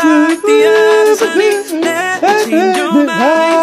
like the others, honey. Never change your mind.